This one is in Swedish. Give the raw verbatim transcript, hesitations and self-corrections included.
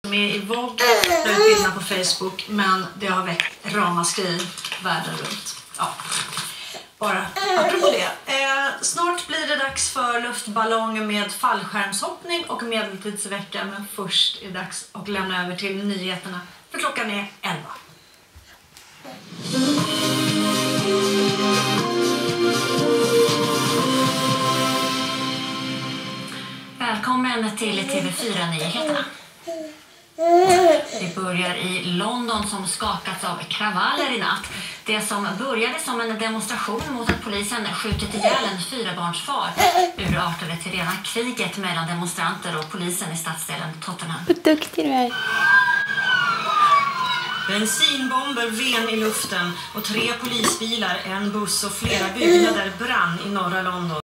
Med i Vogue, la ut bilderna på Facebook, men det har väckt ramaskri världen runt. Ja, bara apropå det. Eh, snart blir det dags för luftballong med fallskärmshoppning och medeltidsvecka, men först är det dags att lämna över till nyheterna, för klockan är elva. Välkommen till T V fyra-nyheterna. Det börjar i London som skakats av kravaller i natt. Det som började som en demonstration mot att polisen skjutit ihjäl en fyrabarnsfar urartade till rena kriget mellan demonstranter och polisen i stadsdelen Tottenham. Vad duktig du är. Bensinbomber ven i luften och tre polisbilar, en buss och flera byggnader brann i norra London.